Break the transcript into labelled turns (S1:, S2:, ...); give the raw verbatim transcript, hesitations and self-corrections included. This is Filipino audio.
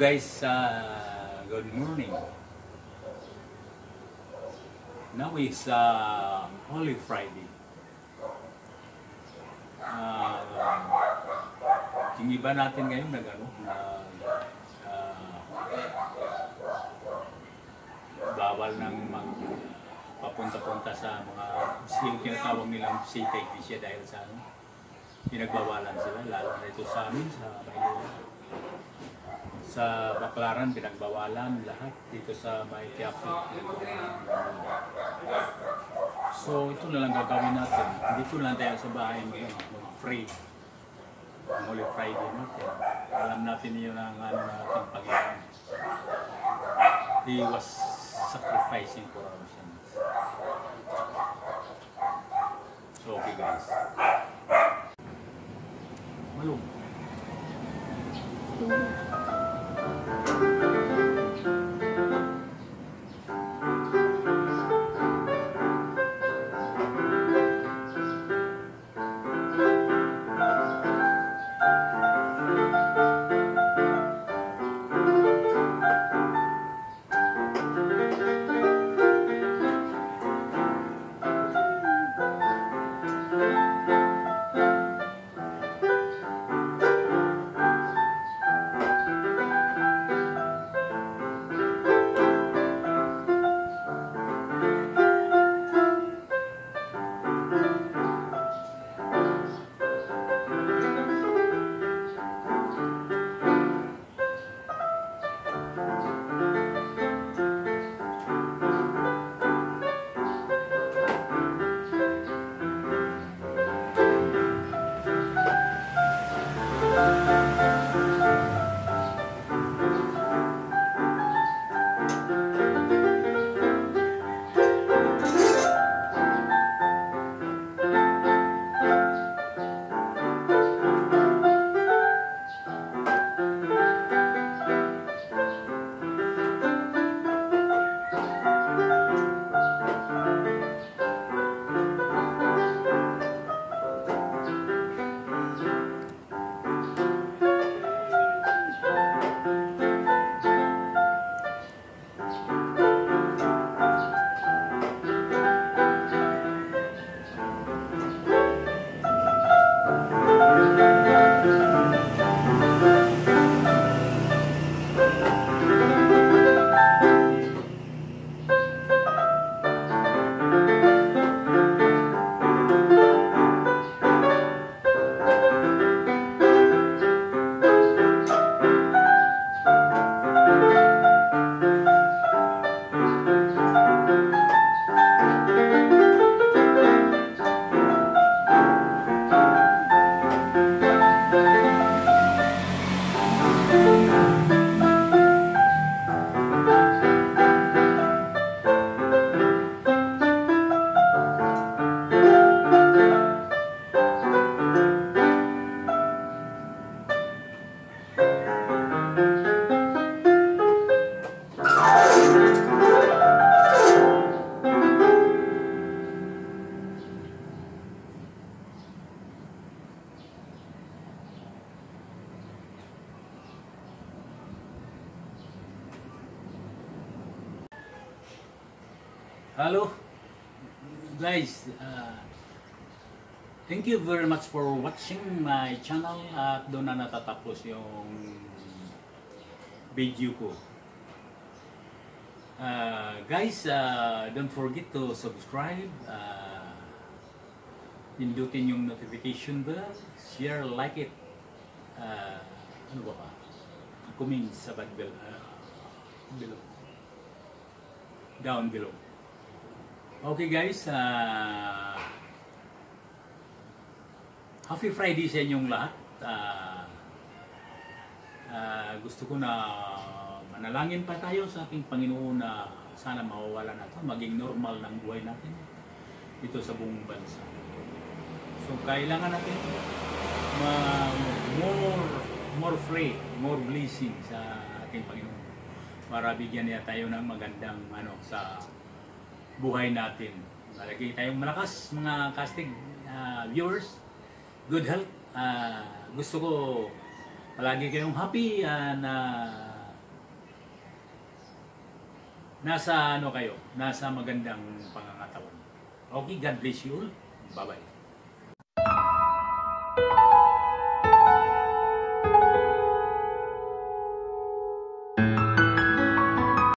S1: guys, uh, good morning. Now is uh, Holy Friday. Uh, yung iba natin ngayon nag ano, na uh, bawal nang mag papunta-punta sa mga yung tinatawag nilang city iglesia dahil sa ano, pinagbawalan sila, lalo na ito sa amin sa Maynila. Sa Baclaran, pinagbawalan lahat. Dito sa May Quiapo, pinagbawalan. So, ito na lang gagawin natin. Dito lang tayo sa bahay ngayon, mag-free. Ang Holy Friday natin. Alam natin yun ang ano natin Panginoon. He was sacrificing for our sins. So, okay guys. Malung. Hello guys, uh, thank you very much for watching my channel at doon na natatapos yung video ko. Uh, guys, uh, don't forget to subscribe, uh, pindutin yung notification bell, share, like it, uh, ano ba pa? Comment sa bag bell, uh, below, down below. Okay guys, uh, happy Friday sa inyong lahat. Uh, uh, gusto ko na manalangin pa tayo sa ating Panginoon na sana mawawala na ito, maging normal ng buhay natin dito sa buong bansa. So kailangan natin ma more, more free, more blessing sa ating Panginoon para bigyan niya tayo ng magandang ano sa buhay natin. Lagi tayong malakas mga casting uh, viewers, good health. Uh, gusto ko palagi kayong happy uh, na nasa ano kayo, nasa magandang pangangatawan. Okay, God bless you all. Bye-bye.